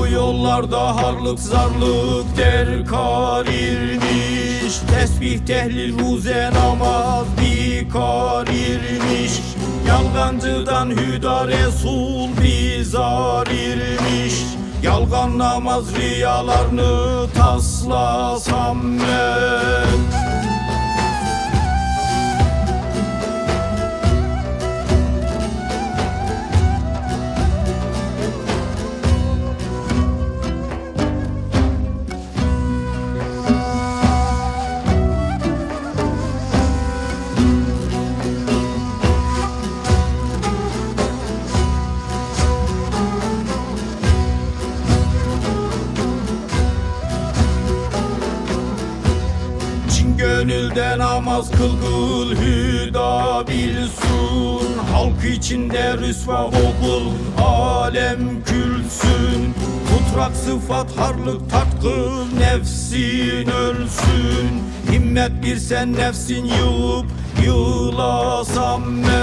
yollarda harlık zarlık derkar irmiş. Tesbih tehlil ruze namaz bikar irmiş. Yalgancıdan hüda Resul bizar irmiş. Yalgan namaz riyalarını taslasam ben. Gönülde namaz kıl hüda bilsun. Halk içinde rüsva okul alem külsün. Tutrak sıfat harlık tatkıl nefsin ölsün. Himmet bir sen nefsin yığıp yığılasam ben.